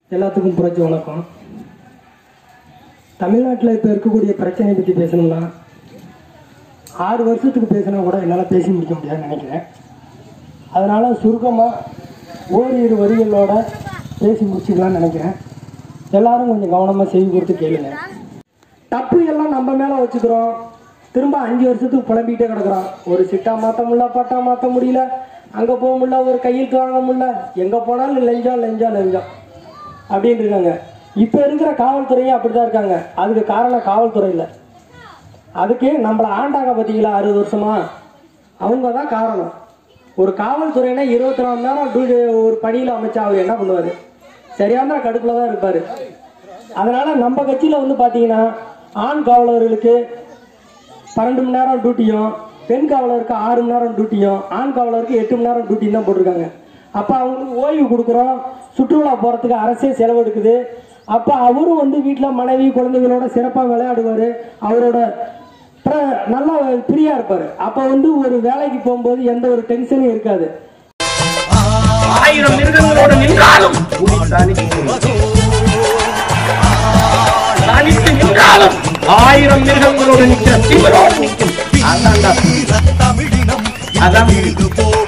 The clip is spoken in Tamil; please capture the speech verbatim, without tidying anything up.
எல்லாத்துக்கும் புரட்சி வணக்கம். தமிழ்நாட்டில் இப்போ இருக்கக்கூடிய பிரச்சனையை பற்றி பேசணும்னா ஆறு வருஷத்துக்கு பேசினா கூட என்னால் பேசி முடிக்க முடியாதுன்னு நினைக்கிறேன். அதனால் சுருக்கமாக ஓரிரு வரிகளோட பேசி முடிச்சுக்கலான்னு நினைக்கிறேன். எல்லாரும் கொஞ்சம் கவனமாக செய்தி கொடுத்து கேளுங்க. தப்பு எல்லாம் நம்ம மேலே வச்சுக்கிறோம். திரும்ப அஞ்சு வருஷத்துக்கு புலம்பிக்கிட்டே கிடக்குறோம். ஒரு சிட்டா மாற்ற முடியல, பட்டா மாற்ற முடியல, அங்கே போக முடியல, ஒரு கையெழுத்து வாங்க முடியல, எங்கே போனாலும் லெஞ்சம் லெஞ்சம் லெஞ்சம் அப்படின்னு இருக்காங்க. இப்போ இருக்கிற காவல்துறையும் அப்படி தான் இருக்காங்க. அதுக்கு காரணம் காவல்துறை இல்லை, அதுக்கு நம்மளை ஆண்டாங்க பார்த்தீங்களா அறுபது வருஷமா, அவங்க தான் காரணம். ஒரு காவல்துறையினா இருபத்தி நாலு நேரம் டூ ஒரு பணியில் அமைச்சா அவர் என்ன பண்ணுவார்? சரியான கடுப்பில் தான் இருப்பார். அதனால் நம்ம கட்சியில் வந்து பார்த்தீங்கன்னா ஆண் காவலர்களுக்கு பன்னெண்டு மணி நேரம் டியூட்டியும், பெண் காவலருக்கு ஆறு மணி நேரம் டியூட்டியும், ஆண் காவலருக்கு எட்டு மணி நேரம் டியூட்டியும் தான் போட்டிருக்காங்க. அப்போ அவங்களுக்கு ஓய்வு கொடுக்குறோம், சுற்றுலா போகிறதுக்கு அரசே செலவெடுக்குது. அப்போ அவரும் வந்து வீட்டில் மனைவி குழந்தைகளோட சிறப்பாக விளையாடுவார், அவரோட நல்லா ஃப்ரீயாக இருப்பார். அப்போ வந்து ஒரு வேலைக்கு போகும்போது எந்த ஒரு டென்ஷனும் இருக்காது. ஆயிரம் மிருகங்களோடு நின்றாலும் ஆயிரம் மிருகங்களோடு நிற்கிற தீவிரோடு நிற்கும். அதான்